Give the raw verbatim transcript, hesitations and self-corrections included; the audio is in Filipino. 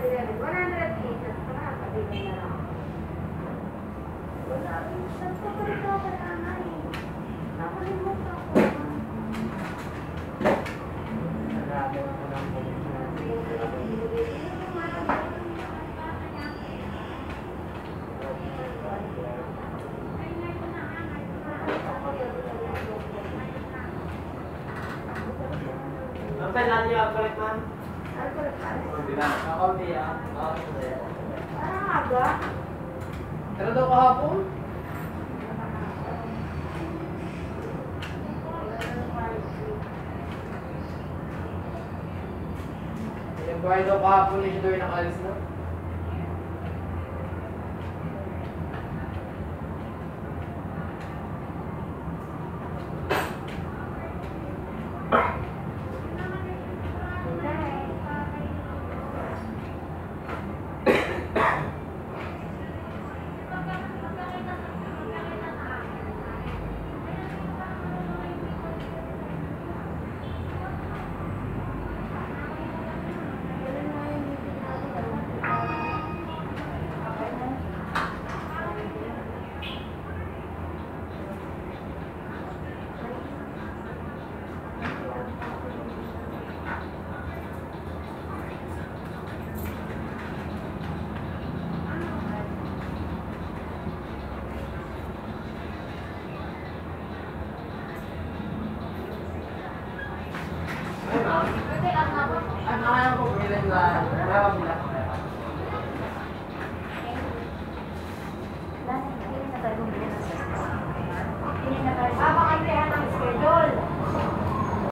Sampai nanti apa lagi man? Bilang, ako dia, ako dia. Parang aga. Pero daw kahapon? Yung buhay daw kahapon niya doon nakalis na. Ay, ma'am. Ay, ma'am, ako po bilang na. Wala ka bilang.